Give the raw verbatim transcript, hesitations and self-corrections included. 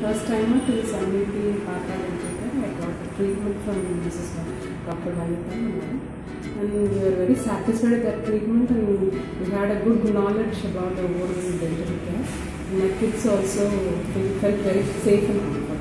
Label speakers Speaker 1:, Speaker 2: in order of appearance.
Speaker 1: First time to this M V P Partha, I got the treatment from Missus Doctor Vanitha, and we were very satisfied with that treatment, and we had a good knowledge about the oral dental care. My kids also felt very safe and comfortable.